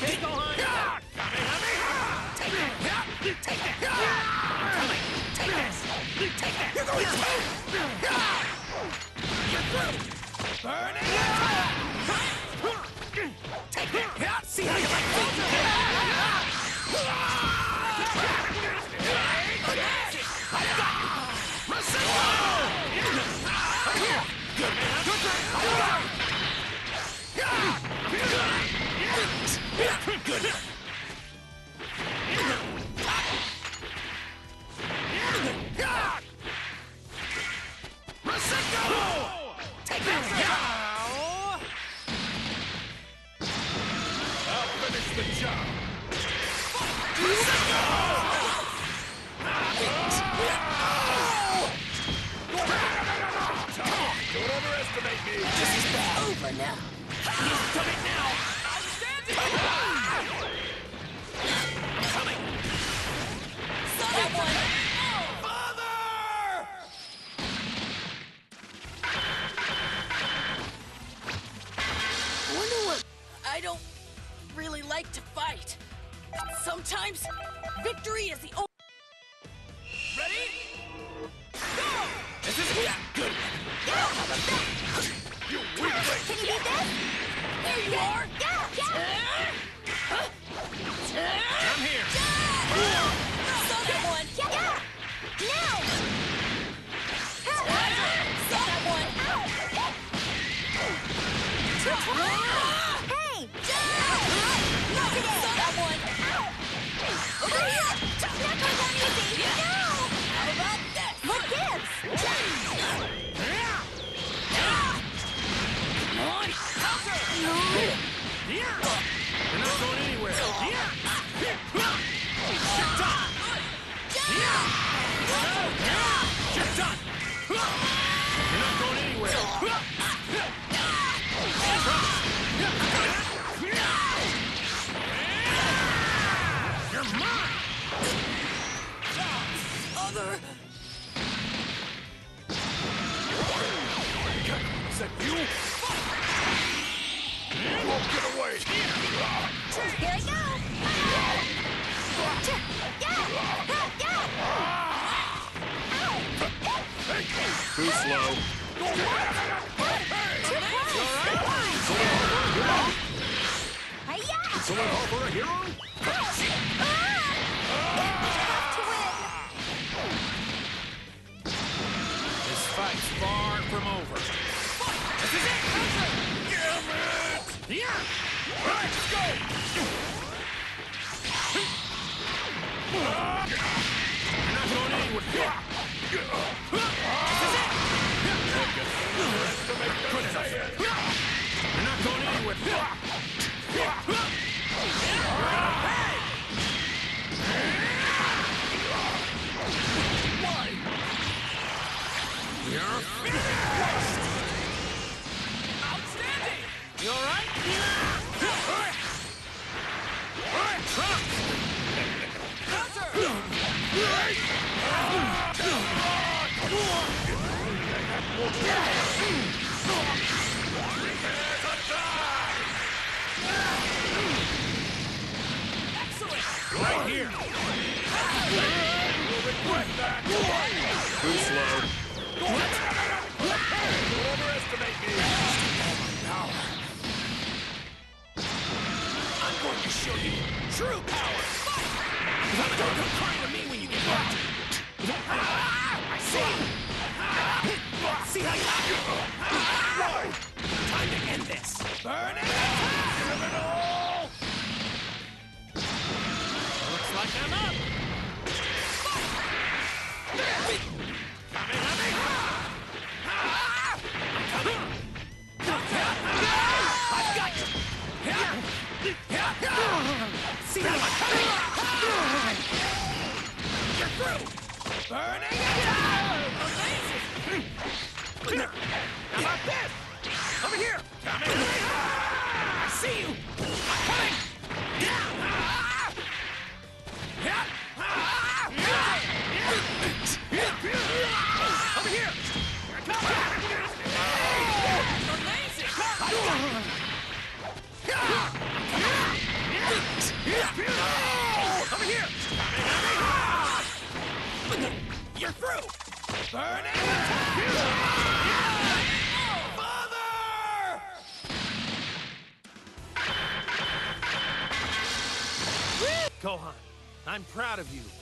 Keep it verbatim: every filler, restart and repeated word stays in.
Okay, Gohan. Take it. Take it. Coming. Take this. Take that. You're going to. You're through. Burn it. Take that. See how you like it. Good man. Good man. Good. Take that. I'll finish the job. Don't underestimate me. This is over now. He's coming now. Outstanding. Coming. Saw that one. Father! I wonder what. I don't really like to fight. Sometimes victory is the only. Ready? Go! This is yeah, good. You weak link. Can you beat this? There you are. Yeah, yeah. I'm here. Saw that one. Yeah, yeah. Now. Saw that one. Hey. Not today. Saw that one. Over here. Not going down easy. No. How about this? What gives? Come on. Counter. You're not going anywhere. You're done. You're done. You're not going anywhere. You're mine. Other. Is that you? You won't get away. Here I go. Too slow. Someone offer a hero? This fight's far from over. This is it! Damn it! Yeah! Let's go! You're not going anywhere. This is it! You're not going anywhere. You're finished! Outstanding. You all right? Excellent. Right here. You'll regret that. Too slow. Don't overestimate me. I'm going to show you true power. Don't come crying to me when you get hurt. I see. See how you like it. Time to end this. Burn it. Give it all. Looks like I'm up. Coming, coming. I've got you. See how I'm coming. You're through. Burning it down. Amazing. How about this? Over here. Coming. I see you. I'm coming. Over here. Come on. Amazing. Burning attack! Father! Gohan, I'm proud of you.